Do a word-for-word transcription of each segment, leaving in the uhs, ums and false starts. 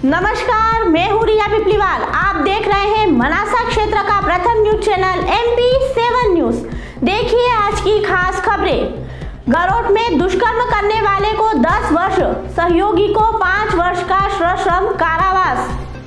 नमस्कार, मैं हूँ रिया पिपलीवाल। आप देख रहे हैं मनासा क्षेत्र का प्रथम news channel M P seven news. देखिए आज की खास खबरें। गरोट में दुष्कर्म करने वाले को दस वर्ष, सहयोगी को पाँच वर्ष का सश्रम कारावास।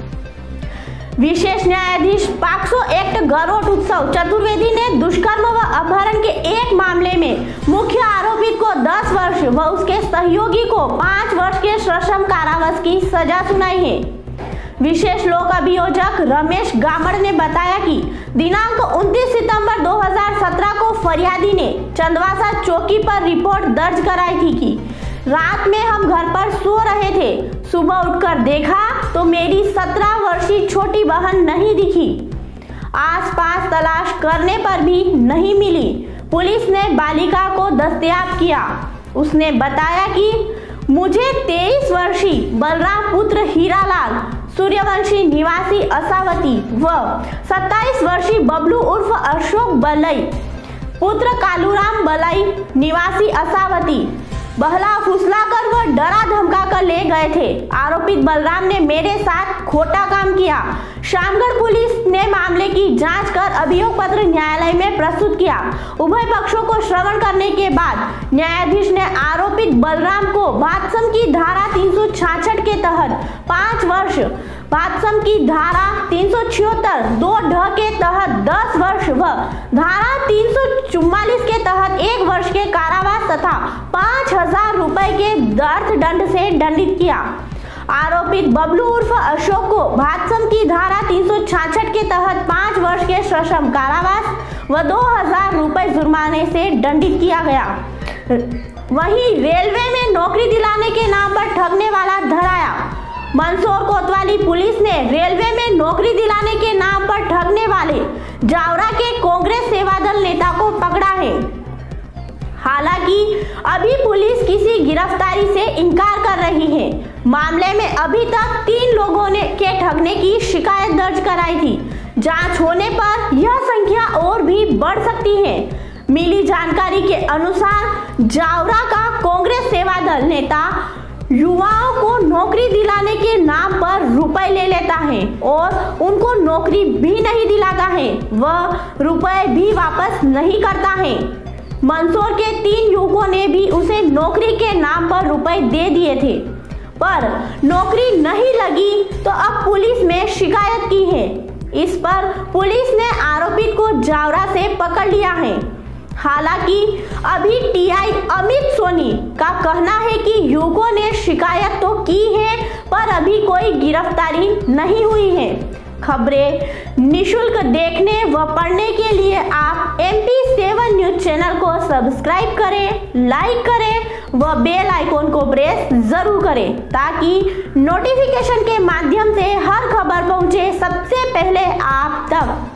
विशेष न्यायाधीश पॉक्सो एक्ट गरोट उत्सव चतुर्वेदी ने दुष्कर्म व अपहरण के एक मामले में मुख्य आरोपित को दस वर्ष व उसके सहयोगी को पाँच वर्ष के सश्रम कारावास की सजा सुनाई है। विशेष लोक अभियोजक रमेश गामड़ ने बताया कि दिनांक उनतीस सितंबर दो हज़ार सत्रह को फरियादी ने चंदवासा चौकी पर रिपोर्ट दर्ज कराई थी कि रात में हम घर पर सो रहे थे। सुबह उठकर देखा तो मेरी सत्रह वर्षीय छोटी बहन नहीं दिखी। आसपास तलाश करने पर भी नहीं मिली। पुलिस ने बालिका को दस्तयाब किया। उसने बताया कि मुझे तेईस वर्षीय बलराम पुत्र हीरालाल सूर्यवंशी निवासी असावती व सत्ताईस वर्षीय बबलू उर्फ अशोक बलई पुत्र कालूराम बलई निवासी असावती बहला फुसला कर व डरा धमका कर ले गए थे। आरोपित बलराम ने मेरे साथ खोटा काम किया। शामगढ़ पुलिस ने मामले की जांच कर अभियोग पत्र न्यायालय में प्रस्तुत किया। उभय पक्षों को श्रवण करने के बाद न्यायाधीश ने आरोपित बलराम को भातसम की धारा तीन सौ छियासठ के तहत पाँच वर्ष, भातसम की धारा तीन सौ छिहत्तर दो ढ के तहत दस वर्ष व धारा तीन सौ चुम्बालीस के तहत एक वर्ष के कारावास तथा पाँच हजार रुपए के अर्थदंड से दंडित किया। आरोपित बबलू उर्फ अशोक को भातसम की धारा तीन सौ छियासठ के तहत पाँच वर्ष के सश्रम कारावास व दो हजार रुपए जुर्माने से दंडित किया गया। वहीं रेलवे में नौकरी दिलाने के नाम पर ठगने वाला धराया। मंदसौर कोतवाली पुलिस ने रेलवे में नौकरी दिलाने के नाम पर ठगने वाले जावरा के कांग्रेस सेवादल नेता को पकड़ा है। हालांकि अभी पुलिस किसी गिरफ्तारी से इनकार कर रही है। मामले में अभी तक तीन लोगों ने के ठगने की शिकायत दर्ज कराई थी। जांच होने पर यह संख्या और भी बढ़ सकती है। मिली जानकारी के अनुसार जावरा का कांग्रेस सेवादल नेता युवाओं को नौकरी दिलाने के नाम पर रुपए ले लेता है और उनको नौकरी भी नहीं दिलाता है, वह रुपए भी वापस नहीं करता है। मंदसौर के तीन युवकों ने भी उसे नौकरी के नाम पर रुपए दे दिए थे, पर नौकरी नहीं लगी तो अब पुलिस में शिकायत की है। इस पर पुलिस ने आरोपित को जावरा से पकड़ लिया है। हालांकि अभी टीआई अमित सोनी का कहना है कि युवकों ने शिकायत तो की है पर अभी कोई गिरफ्तारी नहीं हुई है। खबरें निशुल्क देखने व पढ़ने के लिए आप M P seven news channel को सब्सक्राइब करें, लाइक करें व बेल आइकॉन को प्रेस जरूर करें ताकि नोटिफिकेशन के माध्यम से हर खबर पहुंचे सबसे पहले आप तक।